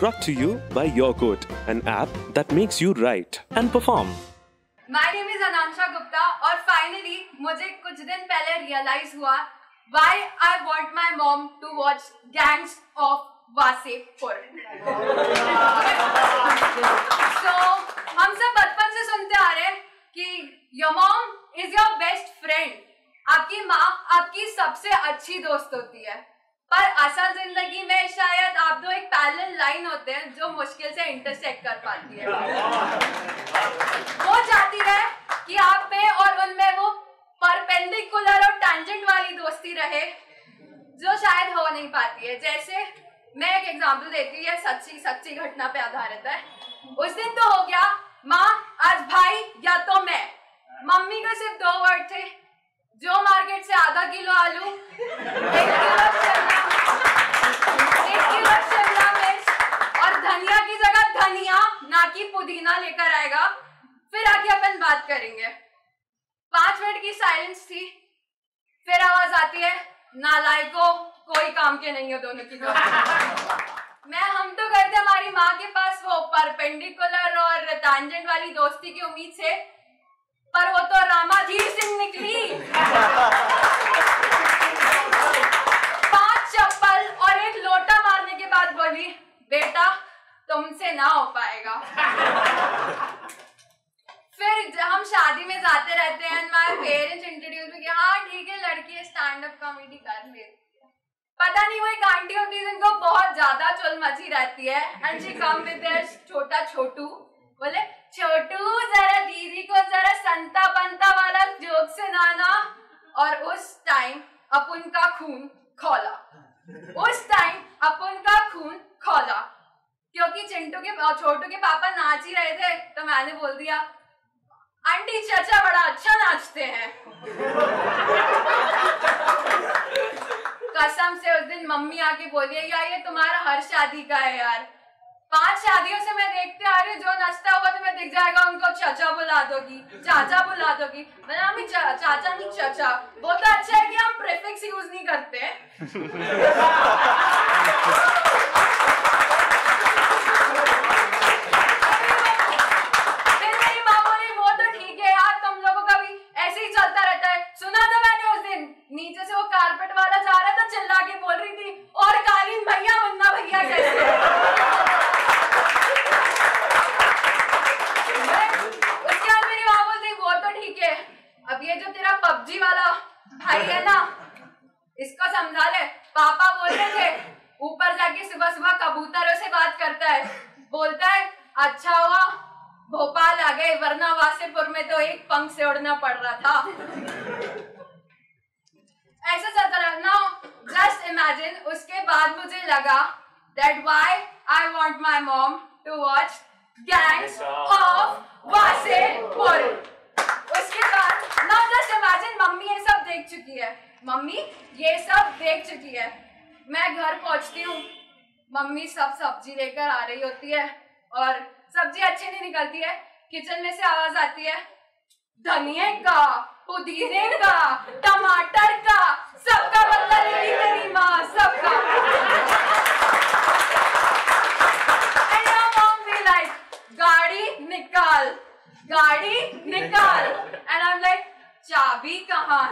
brought to you by YourQuote, an app that makes you write and perform. My name is Anansha Gupta और finally मुझे कुछ दिन पहले realize हुआ why I want my mom to watch Gangs of Wasseypur. So हम सब बचपन से सुनते आ रहे हैं कि your mom is your best friend. आपकी माँ आपकी सबसे अच्छी दोस्त होती है, पर असल जिंदगी में शायद आप दो एक पैरेलल लाइन होते हैं जो मुश्किल से इंटरसेक्ट कर पाती है। वो चाहती है कि आप में और उनमें वो परपेंडिकुलर और टैंजेंट वाली दोस्ती रहे जो शायद हो नहीं पाती है। जैसे मैं एक एग्जांपल देती हूँ, ये सच्ची घटना पे आधारित है। उस दिन तो हो गया, माँ आज भाई या तो मैं। मम्मी का सिर्फ 2 वर्ड थे, जो मार्केट से आधा किलो आलू, 1 किलो शिमला मिर्च और धनिया की जगह धनिया ना कि पुदीना लेकर आएगा, फिर आके अपन बात करेंगे। 5 मिनट की साइलेंस थी, फिर आवाज आती है, नालायकों कोई काम के नहीं हो दोनों की हम तो गए थे हमारी माँ के पास वो परपेंडिकुलर और टैंजेंट वाली दोस्ती की उम्मीद से, पर वो तो रामाधीर सिंह निकली। 5 चप्पल और 1 लोटा मारने के बाद बोली, बेटा तुमसे ना हो पाएगा। फिर हम शादी में जाते रहते हैं, माय पेरेंट्स इंट्रोड्यूस में किया, हाँ ठीक है लड़की है, स्टैंड अप कॉमेडी कर लेती है। पता नहीं वो एक आंटी होती है जिनको बहुत ज्यादा चुल मची रहती है, and she come with their छोटा छोटू, बोले छोटू जरा दीदी को जरा संता बनता वाला जोक सुनाना। और उस टाइम अपन का खून खौला, क्योंकि चिंटू के छोटू के पापा नाच ही रहे थे, तो मैंने बोल दिया, आंटी चाचा बड़ा अच्छा नाचते हैं। कसम से उस दिन मम्मी आके बोली है, यार ये तुम्हारा हर शादी का है यार। 5 शादियों से मैं देखते आ रही हूँ, जो नाचता होगा तुम्हें दिख जाएगा उनको चाचा बुला दोगी, चाचा बुला दोगी। मैंने मम्मी चाचा नहीं चाचा, वो तो अच्छा है कि हम प्रीफिक्स यूज नहीं करते। फिर मेरी माँ बोली, वो तो ठीक है यार, तुम लोगों का भी ऐसे ही चलता रहता है। सुना था मैंने उस दिन, नीचे से वो कारपेट वाला जा रहा था, चिल्ला के बोल रही थी, और कालीन भैया मुन्ना भैया कैसे। उसके बाद मेरी माँ बोलती, वो तो ठीक है, अब ये जो तेरा पबजी वाला भाई है ना, इसको समझा ले। पापा बोल रहे थे ऊपर जाके सुबह सुबह कबूतरों से बात करता है, बोलता है अच्छा हुआ भोपाल आ गए, वरना वासेपुर में तो एक पंख से उड़ना पड़ रहा था। ऐसा चलता रहा। नाउ जस्ट इमेजिन, उसके बाद मुझे लगा that why I want my mom to watch Gangs of Wasseypur. उसके बाद now just imagine, मम्मी ये सब देख चुकी है, मैं घर पहुंचती हूँ, मम्मी सब सब्जी लेकर आ रही होती है और सब्जी अच्छी नहीं निकलती है। किचन में से आवाज आती है, धनिया का, पुदीने का, टमाटर का, सबका बदला लेगी तेरी माँ, सबका। And your mom be like, गाड़ी निकाल। And I'm like, चाबी कहाँ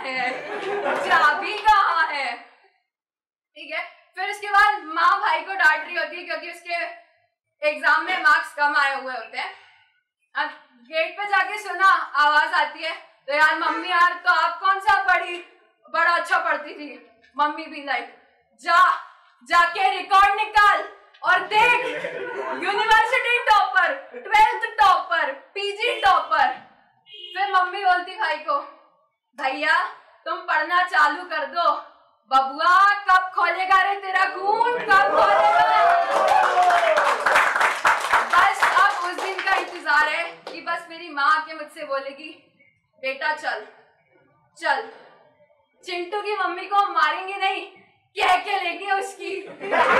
है? ठीक है। फिर उसके बाद माँ भाई को डांट रही होती है क्योंकि उसके एग्जाम में मार्क्स कम आए हुए होते हैं। अब गेट पे जाके सुना, आवाज आती है, तो यार मम्मी यार तो आप कौन सा बड़ा अच्छा पढ़ती थी। मम्मी भी लाइक, जाके रिकॉर्ड निकाल और देख, university topper, 12th topper, PG topper. फिर मम्मी बोलती भाई को, भैया तुम पढ़ना चालू कर दो, बबुआ कब खोलेगा रे तेरा खून, कब खोलेगा। बस अब उस दिन का इंतजार है कि बस मेरी माँ आके मुझसे बोलेगी, बेटा चल। चिंटू की मम्मी को मारेंगे नहीं, कह के लेंगे उसकी।